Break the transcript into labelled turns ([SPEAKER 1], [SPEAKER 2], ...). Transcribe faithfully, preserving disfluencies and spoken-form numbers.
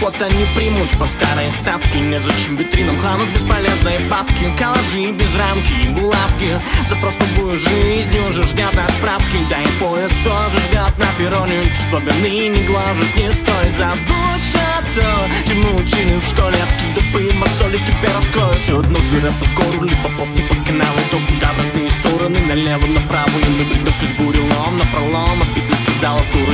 [SPEAKER 1] фото не примут по старой ставке. Незачем витринам хлам из бесполезной папки. Коллажи без рамки и булавки. Запрос новую жизнь уже ждет отправки. Да и поезд тоже ждет на перроне. Чувство вины не гложет, не стоит. Забудь все то, чему учили в школе. Оттуда пыль, мозоли тебя раскроют. Все одно вбираться в гору, либо ползти по каналу. То куда в разные стороны, налево, направо. И мы придешь из бурелом, напролом. Обиды скидалов, дура